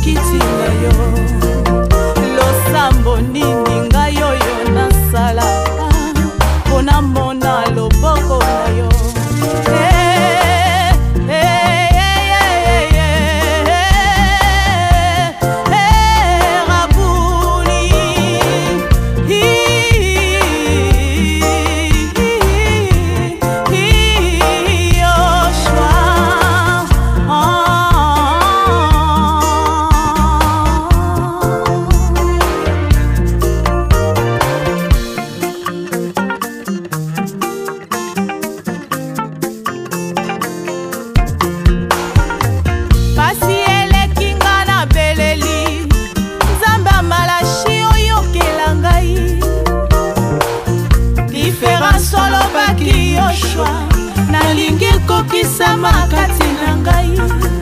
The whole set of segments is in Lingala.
kiti na yo. Losambo nini ngai oyo nasala mpona mona loboko na yo. Nalingi kokisa makati na ngai,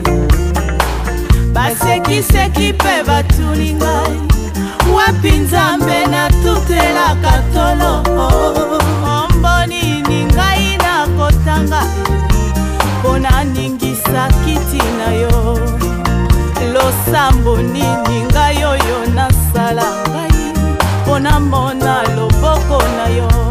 basekiseki mpe batuni ngai, wapi Nzambe natutelaka tolo. Omboni ni ngai nakotanga mpona ningisa kiti na yo. Losambo nini ngai oyo nasala ngai mpona mona loboko na yo.